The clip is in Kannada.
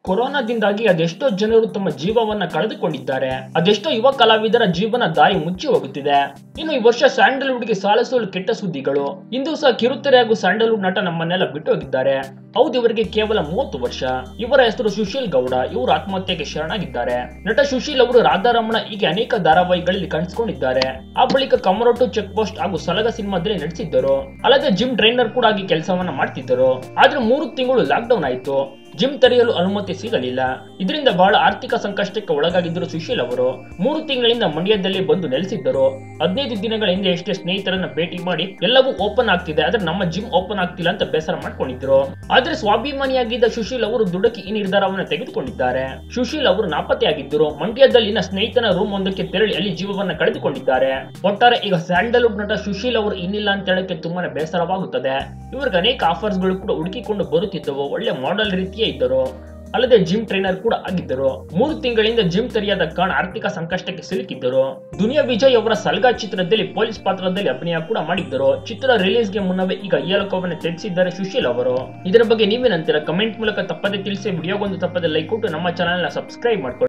ಕೊರೋನಾದಿಂದಾಗಿ ಅದೆಷ್ಟೋ ಜನರು ತಮ್ಮ ಜೀವವನ್ನ ಕಳೆದುಕೊಂಡಿದ್ದಾರೆ. ಅದೆಷ್ಟೋ ಯುವ ಕಲಾವಿದರ ಜೀವನ ದಾರಿ ಮುಚ್ಚಿ ಹೋಗುತ್ತಿದೆ. ಇನ್ನು ಈ ವರ್ಷ ಸ್ಯಾಂಡಲ್ವುಡ್ಗೆ ಸಾಲು ಕೆಟ್ಟ ಸುದ್ದಿಗಳು. ಇಂದು ಸಹ ಕಿರುತೆರೆ ಹಾಗೂ ಸ್ಯಾಂಡಲ್ವುಡ್ ನಟ ನಮ್ಮನ್ನೆಲ್ಲ ಬಿಟ್ಟು ಹೋಗಿದ್ದಾರೆ. ಹೌದು, ಇವರಿಗೆ ಕೇವಲ 30 ವರ್ಷ. ಇವರ ಹೆಸರು ಸುಶೀಲ್ ಗೌಡ. ಇವರು ಆತ್ಮಹತ್ಯೆಗೆ ಶರಣಾಗಿದ್ದಾರೆ. ನಟ ಸುಶೀಲ್ ಅವರು ರಾಧಾರಮಣ ಹೀಗೆ ಅನೇಕ ಧಾರಾವಾಹಿಗಳಲ್ಲಿ ಕಾಣಿಸಿಕೊಂಡಿದ್ದಾರೆ. ಆ ಬಳಿಕ ಕಮರೋಟು, ಚೆಕ್ ಪೋಸ್ಟ್ ಹಾಗೂ ಸಲಗ ಸಿನಿಮಾದಲ್ಲಿ ನಟಿಸಿದ್ದರು. ಅಲ್ಲದೆ ಜಿಮ್ ಟ್ರೈನರ್ ಕೂಡ ಆಗಿ ಕೆಲಸವನ್ನ ಮಾಡ್ತಿದ್ದರು. ಆದ್ರೆ 3 ತಿಂಗಳು ಲಾಕ್ಡೌನ್ ಆಯಿತು. ಜಿಮ್ ತೆರೆಯಲು ಅನುಮತಿ ಸಿಗಲಿಲ್ಲ. ಇದರಿಂದ ಬಹಳ ಆರ್ಥಿಕ ಸಂಕಷ್ಟಕ್ಕೆ ಒಳಗಾಗಿದ್ದರು ಸುಶೀಲ್ ಅವರು. 3 ತಿಂಗಳಿಂದ ಮಂಡ್ಯದಲ್ಲಿ ಬಂದು ನೆಲೆಸಿದ್ದರು. 15 ದಿನಗಳ ಹಿಂದೆ ಎಷ್ಟೇ ಸ್ನೇಹಿತರನ್ನ ಭೇಟಿ ಮಾಡಿ ಎಲ್ಲವೂ ಓಪನ್ ಆಗ್ತಿದೆ, ಆದ್ರೆ ನಮ್ಮ ಜಿಮ್ ಓಪನ್ ಆಗ್ತಿಲ್ಲ ಅಂತ ಬೇಸರ ಮಾಡ್ಕೊಂಡಿದ್ರು. ಆದ್ರೆ ಸ್ವಾಭಿಮಾನಿಯಾಗಿದ್ದ ಸುಶೀಲ್ ಅವರು ದುಡುಕಿ ಈ ನಿರ್ಧಾರವನ್ನು ತೆಗೆದುಕೊಂಡಿದ್ದಾರೆ. ಸುಶೀಲ್ ಅವರು ನಾಪತ್ತೆಯಾಗಿದ್ದರು. ಮಂಡ್ಯದಲ್ಲಿನ ಸ್ನೇಹಿತನ ರೂಮ್ ಒಂದಕ್ಕೆ ತೆರಳಿ ಅಲ್ಲಿ ಜೀವವನ್ನ ಕಳೆದುಕೊಂಡಿದ್ದಾರೆ. ಒಟ್ಟಾರೆ ಈಗ ಸ್ಯಾಂಡಲ್ವುಡ್ ನಟ ಸುಶೀಲ್ ಅವರು ಇನ್ನಿಲ್ಲ ಅಂತ ಹೇಳಕ್ಕೆ ತುಂಬಾನೇ ಬೇಸರವಾಗುತ್ತದೆ. ಇವರಿಗೆ ಅನೇಕ ಆಫರ್ಸ್ ಗಳು ಕೂಡ ಹುಡುಕಿಕೊಂಡು ಬರುತ್ತಿದ್ದವು. ಒಳ್ಳೆ ಮಾಡೆಲ್ ರೀತಿಯೇ ಇದ್ದರು. ಅಲ್ಲದೆ ಜಿಮ್ ಟ್ರೈನರ್ ಕೂಡ ಆಗಿದ್ದರು. 3 ತಿಂಗಳಿಂದ ಜಿಮ್ ತೆರೆಯದ ಕಾರಣ ಆರ್ಥಿಕ ಸಂಕಷ್ಟಕ್ಕೆ ಸಿಲುಕಿದ್ದರು. ದುನಿಯಾ ವಿಜಯ್ ಅವರ ಸಲ್ಗಾ ಚಿತ್ರದಲ್ಲಿ ಪೊಲೀಸ್ ಪಾತ್ರದಲ್ಲಿ ಅಭಿನಯ ಕೂಡ ಮಾಡಿದ್ದರು. ಚಿತ್ರ ರಿಲೀಸ್ಗೆ ಮುನ್ನವೇ ಈಗ ಇಯಲೋಕವನ್ನು ತ್ಯಜಿಸಿದ್ದಾರೆ ಸುಶೀಲ್ ಅವರು. ಇದರ ಬಗ್ಗೆ ನೀವೇನಂತೀರಾ? ಕಮೆಂಟ್ ಮೂಲಕ ತಪ್ಪದೆ ತಿಳಿಸಿ. ವಿಡಿಯೋಗೊಂದು ತಪ್ಪದೆ ಲೈಕ್ ಕೊಟ್ಟು ನಮ್ಮ ಚಾನೆಲ್ ನ ಸಬ್ಸ್ಕ್ರೈಬ್ ಮಾಡ್ಕೊಳ್ಳಿ.